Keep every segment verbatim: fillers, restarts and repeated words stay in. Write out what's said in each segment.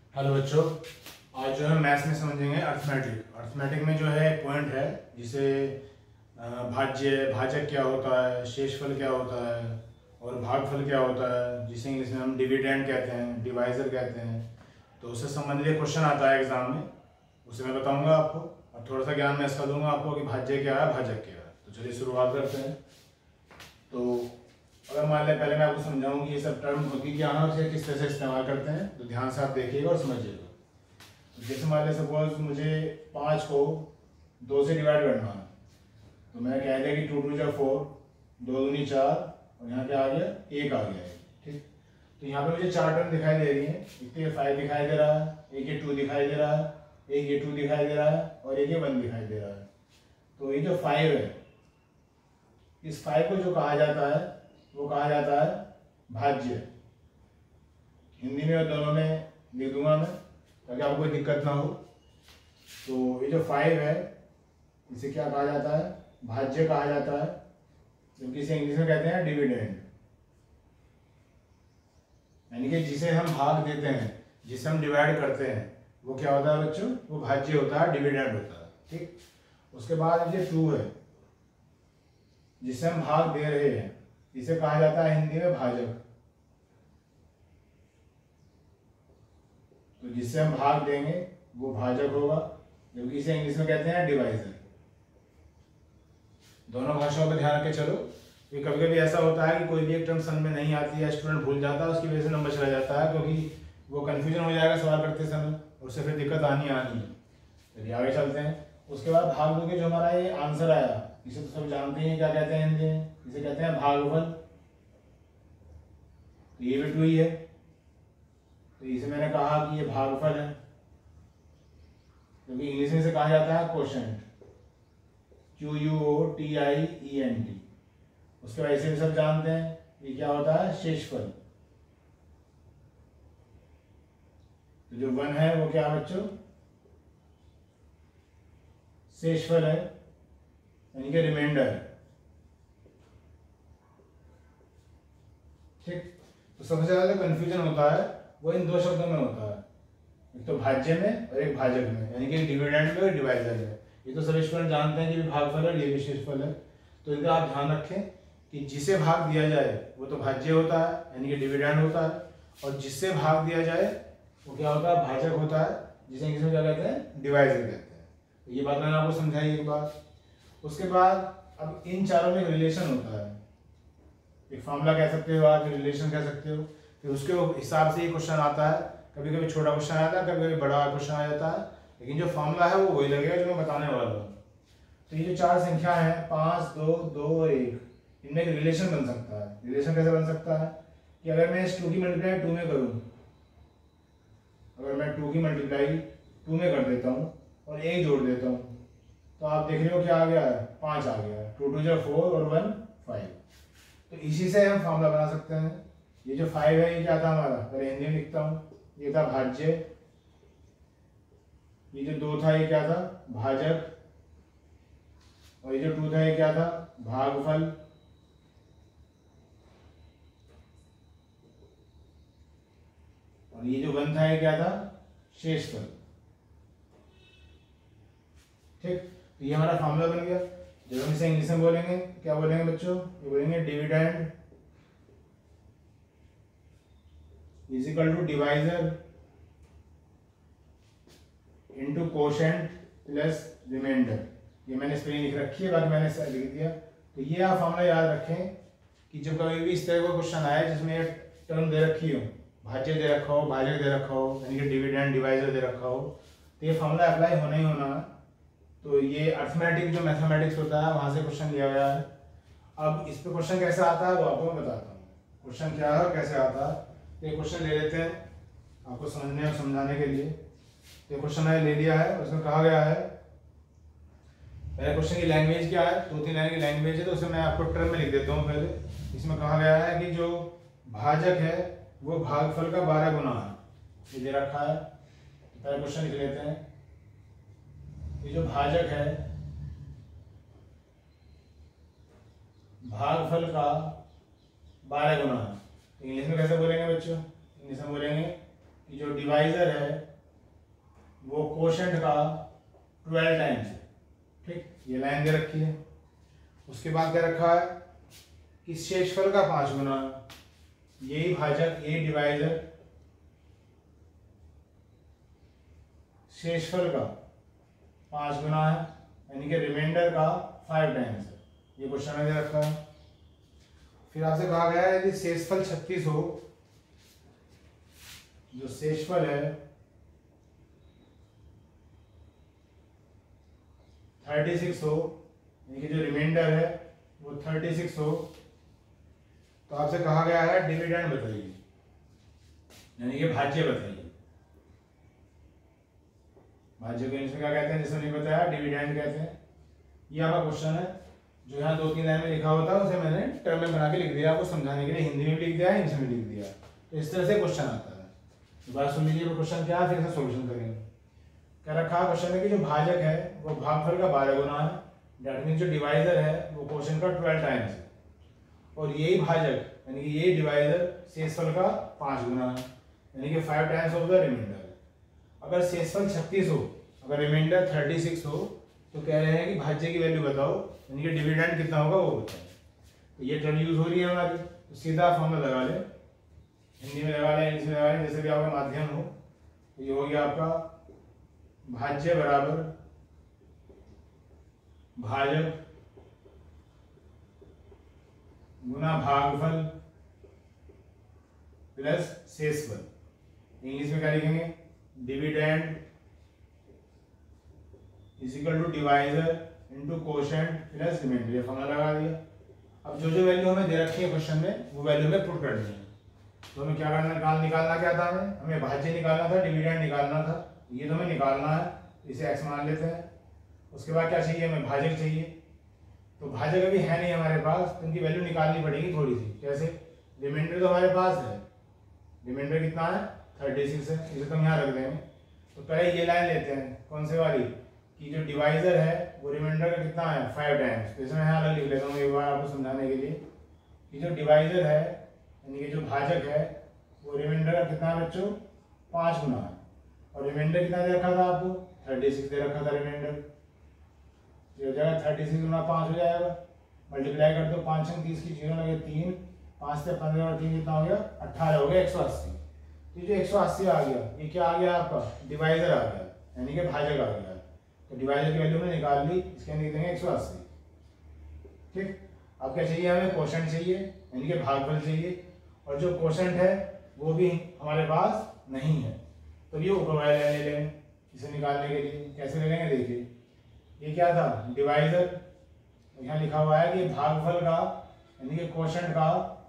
Hello बच्चों, आज जो है मैथ्स में समझेंगे अर्थमेटिक। अर्थमेटिक में जो है एक पॉइंट है जिसे भाज्य भाजक क्या होता है, शेषफल क्या होता है और भागफल क्या होता है, जिसे इंग्लिश में हम डिविडेंड कहते हैं, डिवाइजर कहते हैं। तो उससे संबंधित क्वेश्चन आता है एग्जाम में, उसे मैं बताऊंगा आपको और थोड़ा सा ज्ञान मैं इसका दूंगा आपको कि भाज्य क्या है, भाजक क्या है। तो चलिए शुरुआत करते हैं। तो अगर मान लें पहले मैं आपको समझाऊं कि ये सब टर्म होती क्या है और इसे किस तरह से इस्तेमाल करते हैं, तो ध्यान से आप देखिएगा और समझिएगा। तो जैसे मान लें सपोज मुझे पाँच को दो से डिवाइड करना है, तो मैं कह दिया कि टू टू जा फोर, दो दूनी चार और यहाँ क्या आ गया, एक आ गया है। ठीक, तो यहाँ पे मुझे चार टर्म दिखाई दे रही है। एक तो ये फाइव दिखाई दे रहा है, एक ये टू दिखाई दे रहा है, एक ये टू दिखाई दे रहा है और एक ये वन दिखाई दे रहा है। तो ये जो फाइव है, इस फाइव को जो कहा जाता है वो कहा जाता है भाज्य। हिंदी में और दोनों में लिख दूंगा मैं ताकि आपको कोई दिक्कत ना हो। तो ये जो फाइव है इसे क्या कहा जाता है, भाज्य कहा जाता है, क्योंकि इसे इंग्लिश में कहते हैं डिविडेंड। यानी कि जिसे हम भाग देते हैं, जिसे हम डिवाइड करते हैं, वो क्या होता है बच्चों, वो भाज्य होता है, डिविडेंड होता है। ठीक, उसके बाद ये टू है जिसे हम भाग दे रहे हैं, इसे कहा जाता है हिंदी में भाजक। तो जिससे हम भाग देंगे वो भाजक होगा, जबकि इसे इंग्लिश में कहते हैं डिवाइजर। दोनों भाषाओं पर ध्यान रख के चलो, कि कभी कभी ऐसा होता है कि कोई भी एक टर्म समझ में नहीं आती है, स्टूडेंट भूल जाता है, उसकी वजह से नंबर चला जाता है, क्योंकि वो कंफ्यूजन हो जाएगा सवाल करते समय, उससे फिर दिक्कत आनी आनी है। चलिए आगे चलते हैं। उसके बाद भाग दो के जो हमारा ये आंसर आया, इसे तो सब जानते हैं क्या कहते हैं हिंदी में, इसे कहते हैं भागफल। तो ये भी टू ही है, तो इसे मैंने कहा कि ये भागफल है, क्योंकि इंग्लिश में इसे कहा जाता है quotient, Q U O T I E N T. उसके बाद इसे भी सब जानते हैं, ये क्या होता है, शेषफल। तो जो वन है वो क्या बच्चों, शेषफल है, यानी कि रिमाइंडर। ठीक, तो सबसे ज्यादा कंफ्यूजन होता है वो इन दो शब्दों में होता है, एक तो भाज्य में और एक भाजक में, यानी कि डिविडेंड में और डिवाइजर में। ये तो सभी स्टूडेंट जानते हैं कि भागफल है, ये भी शेषफल है। तो इनका आप ध्यान रखें कि जिसे भाग दिया जाए वो तो भाज्य होता है, यानी कि डिविडेंड होता है, और जिससे भाग दिया जाए वो क्या होता है, भाजक होता है, जिसे इंग्लिश में क्या कहते हैं, डिवाइजर कहते हैं। तो ये बात मैंने आपको समझाई एक बार। उसके बाद अब इन चारों में एक रिलेशन होता है, एक फॉर्मूला कह सकते हो आप, रिलेशन कह सकते हो। फिर उसके हिसाब से ये क्वेश्चन आता है, कभी कभी छोटा क्वेश्चन आता है, कभी कभी बड़ा क्वेश्चन आ जाता है, लेकिन जो फॉर्मूला है वो वही लगेगा जो मैं बताने वाला हूँ। तो ये जो चार संख्या है, पाँच, दो, दो और एक, इनमें एक रिलेशन बन सकता है। रिलेशन कैसे बन सकता है कि अगर मैं इस टू की मल्टीप्लाई टू में करूँ, अगर मैं टू की मल्टीप्लाई टू में कर देता हूँ और एक जोड़ देता हूँ, तो आप देख रहे हो क्या आ गया है, पाँच आ गया है। टू टू जो फोर और वन फाइव। तो इसी से हम फॉर्मूला बना सकते हैं। ये जो फाइव है ये क्या था हमारा, पहले हिंदी में लिखता हूँ, ये था भाज्य। ये जो दो था ये क्या था, भाजक। और ये जो टू था ये क्या था, भागफल। और ये जो वन था ये क्या था, शेषफल। ठीक, तो ये हमारा फॉर्मूला बन गया। जब हम इसे इंग्लिश में बोलेंगे क्या बोलेंगे बच्चों, ये बोलेंगे dividend is equal to divisor into quotient plus remainder. ये मैंने स्पेलिंग लिख रखी है, बाकी मैंने लिख दिया। तो ये आप फॉर्मूला याद रखें कि जब कभी भी इस तरह का क्वेश्चन आए जिसमें टर्म दे रखी हो, भाज्य दे रखा हो, भाजक दे रखा हो, यानी कि डिविडेंड डिवाइजर दे रखा हो, तो ये फॉर्मूला अप्लाई होना ही होना है। तो ये अर्थमेटिक जो मैथमेटिक्स होता है वहां से क्वेश्चन लिया गया है। अब इस पे क्वेश्चन कैसे आता है वो आपको मैं बताता हूँ, क्वेश्चन क्या है और कैसे आता है। ये क्वेश्चन ले लेते हैं आपको समझने और समझाने के लिए। ये क्वेश्चन मैंने ले लिया है, उसमें कहा गया है, पहले क्वेश्चन की लैंग्वेज क्या है, दो तीन लाइन की लैंग्वेज है, तो उसे मैं आपको टर्म में लिख देता हूँ पहले। इसमें कहा गया है कि जो भाजक है वो भागफल का बारह गुना है, ये दे रखा है। पहले क्वेश्चन लिख लेते हैं, ये जो भाजक है भागफल का बारह गुना है। इंग्लिश में कैसे बोलेंगे बच्चों, इंग्लिश में बोलेंगे कि जो डिवाइजर है वो कोशेंट का ट्वेल्व टाइम्स है। ठीक, ये लाइन दे रखी है। उसके बाद क्या रखा है कि शेषफल का पांच गुना, यही भाजक ये डिवाइजर शेषफल का पांच गुना है, यानी कि रिमाइंडर का फाइव टाइम्स है। ये क्वेश्चन में दे रखा है। फिर आपसे कहा गया है यदि शेषफल छत्तीस हो, जो शेषफल है थर्टी सिक्स हो, यानी कि जो रिमाइंडर है वो थर्टी सिक्स हो, तो आपसे कहा गया है डिविडेंड बताइए, यानी कि भाज्य बताइए। भाज्य को इंग्लिश में क्या कहते हैं, जिसने नहीं बताया डिविडेंड कहते हैं। ये आपका क्वेश्चन है, जो यहाँ दो तीन लाइन में लिखा होता है उसे मैंने टर्म में बना के लिख दिया आपको समझाने के लिए। हिंदी में भी लिख दिया है, इंग्लिश में लिख दिया, तो इस तरह से क्वेश्चन आता है। तो बात सुन लीजिए क्वेश्चन क्या है, फिर इसे सोल्यूशन करेंगे। क्या रखा क्वेश्चन है कि जो भाजक है वो भागफल का बारह गुना है, डेट मीन जो डिवाइजर है वो क्वेश्चन का ट्वेल्व टाइम्स है, और यही भाजक यानी कि ये डिवाइजर शेषफल का पांच गुना है, यानी कि five times of the remainder. अगर शेषफल छत्तीस हो, अगर रिमाइंडर थर्टी सिक्स हो, तो कह रहे हैं कि भाज्य की वैल्यू बताओ, यानी कि डिविडेंड कितना होगा वो बताओ। तो ये टर्म यूज हो रही है हमारी, तो सीधा फॉर्मूला लगा ले, हिंदी में लगा ले, इंग्लिश में लगा ले, जैसे भी आपका माध्यम हो। तो ये हो गया आपका भाज्य बराबर भाजक गुना भागफल प्लस शेषफल। इंग्लिश में क्या लिखेंगे, dividend is equal to divisor into quotient plus remainder. ये फॉर्मूला लगा दिया। अब जो जो वैल्यू हमें दे रखी है क्वेश्चन में वो वैल्यू हमें पुट करनी है। तो हमें क्या करना, निकाल निकालना क्या था, हमें हमें भाज्य निकालना था, डिविडेंड निकालना था। ये तो हमें निकालना है, इसे x मान लेते हैं। उसके बाद क्या चाहिए, हमें भाजक चाहिए। तो भाजक अभी है नहीं हमारे पास, तो इनकी वैल्यू निकालनी पड़ेगी थोड़ी सी। कैसे, रिमाइंडर तो हमारे पास है, रिमाइंडर कितना है थर्टी सिक्स है, इसे तो हम यहाँ रख देंगे। तो पहले ये लाइन लेते हैं, कौन से वाली, कि जो डिवाइजर है वो रिमाइंडर का कितना है फाइव टाइम्स। तो इसमें यहाँ अलग लिख लेता हूँ एक बार आपको समझाने के लिए, कि जो डिवाइजर है यानी कि जो भाजक है वो रिमाइंडर का कितना है बच्चों, पाँच गुना है। और रिमाइंडर कितना दे रखा था आपको, थर्टी सिक्स दे रखा था रिमाइंडर। ये हो जाएगा थर्टी सिक्स गुना पाँच हो जाएगा, मल्टीप्लाई कर दो, पाँच छः तीस की जीरो लगे तीन, पाँच से पंद्रह और तीन कितना हो गया अट्ठारह हो गया, एक सौ अस्सी। तो जो एक सौ अस्सी आ गया, ये क्या आ गया आपका, डिवाइजर आ गया, यानी कि भाजक आ गया। तो डिवाइजर की वैल्यू में निकाल ली, इसके अंदर देंगे एक सौ अस्सी। ठीक, अब क्या चाहिए हमें, कोशेंट चाहिए, यानी कि भागफल चाहिए। और जो कोशेंट है वो भी हमारे पास नहीं है, तो ये ऊपर वाले ले लेंगे इसे निकालने के लिए। कैसे ले लेंगे, देखिए ये क्या था डिवाइजर, यहाँ लिखा हुआ है कि भागफल का यानी कि कोशेंट का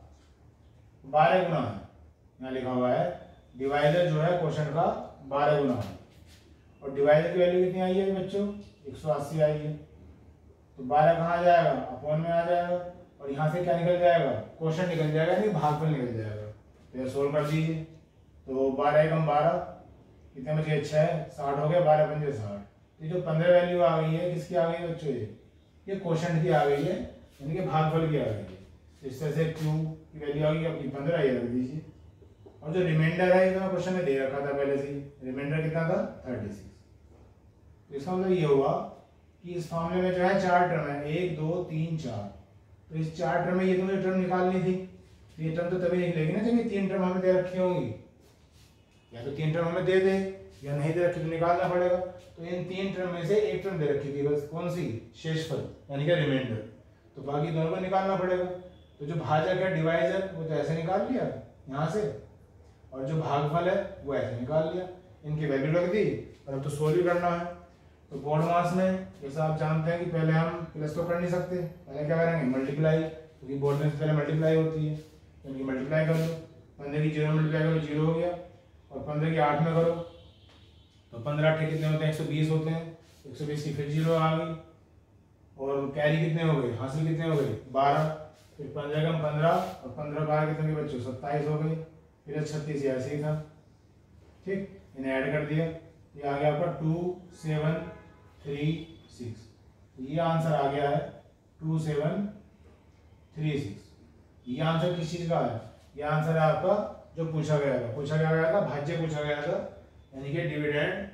बारह गुना है। यहाँ लिखा हुआ है डिवाइजर जो है कोशेंट का बारह गुना है, और डिवाइजर की वैल्यू कितनी आई है बच्चों, एक सौ अस्सी आई है। तो बारह कहाँ आ जाएगा, अपॉन में आ जाएगा, और यहाँ से क्या निकल जाएगा, कोशेंट निकल जाएगा, यानी भागफल निकल जाएगा। तो ये सोल्व कर दीजिए। तो बारह एकम बारह, कितने बचे छः, साठ हो गया, बारह पंजे साठ। तो जो पंद्रह वैल्यू आ गई है किसकी आ गई है बच्चों, ये ये कोशेंट की आ गई है, यानी कि भागफल की आ गई है। तो इस तरह से क्यू की वैल्यू आ गई आपकी पंद्रह, ये रख दीजिए। और जो रिमाइंडर है ये तो क्वेश्चन में दे रखा था पहले से ही, रिमाइंडर कितना था थर्टी सिक्स। तो इसका मतलब ये हुआ कि इस फॉर्मूले में जो है चार टर्म है, एक दो तीन चार। तो इस चार टर्म में ये तो मुझे टर्म निकालनी थी, तो ये टर्म तो तभी निकलेगी ना जब ये तीन टर्म हमें दे रखी होंगी। या तो तीन टर्म हमें दे दे या नहीं दे रखी तो निकालना पड़ेगा। तो इन तीन टर्म में से एक टर्म दे रखी थी बस, कौन सी, शेषफल यानी कि रिमाइंडर। तो बाकी दोनों को निकालना पड़ेगा। तो जो भाजक है डिवाइजर वो तो ऐसे निकाल लिया यहाँ से, और जो भागफल है वो ऐसे निकाल लिया, इनकी वैल्यू रख दी। और अब तो सोल्व करना है। तो बोर्ड मास में जैसा आप जानते हैं कि पहले हम प्लस तो कर नहीं सकते, पहले क्या करेंगे मल्टीप्लाई, क्योंकि बोर्ड में पहले मल्टीप्लाई होती है। तो इनकी मल्टीप्लाई कर लो, पंद्रह की जीरो मल्टीप्लाई करो जीरो हो गया, और पंद्रह की आठ में करो तो पंद्रह अट्ठे कितने होते हैं, एक सौ बीस होते हैं। एक सौ बीस की फिर जीरो आ गई, और कैरी कितने हो गए, हासिल कितने हो गए बारह। फिर पंद्रह कम पंद्रह, और पंद्रह बारह कितने के बच्चों सत्ताईस हो गए। फिर छत्तीस ऐसे ही था। ठीक, इन्हें ऐड कर दिया, ये आ गया आपका टू सेवन थ्री सिक्स। ये आंसर आ गया है टू सेवन थ्री सिक्स। ये आंसर किस चीज का है, ये आंसर है आपका जो पूछा गया था। पूछा क्या गया था, भाज्य पूछा गया था, यानी कि डिविडेंड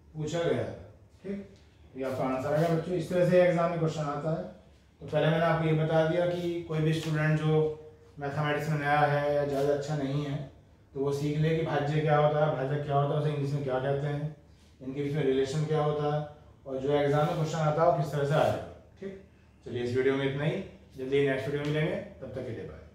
पूछा गया था। ठीक, ये आपका आंसर आएगा बच्चों। इस तरह से एग्जाम में क्वेश्चन आता है। तो पहले मैंने आपको ये बता दिया कि कोई भी स्टूडेंट जो मैथमेटिक्स में नया है या ज़्यादा अच्छा नहीं है तो वो सीख ले कि भाज्य क्या होता है, भाजक क्या होता है, उसे इंग्लिश में क्या कहते हैं, इनके बीच में रिलेशन क्या होता है, और जो एग्जाम में क्वेश्चन आता है वो किस तरह से आएगा। ठीक, चलिए इस वीडियो में इतना ही, जल्दी नेक्स्ट वीडियो में मिलेंगे, तब तक के लिए बाय।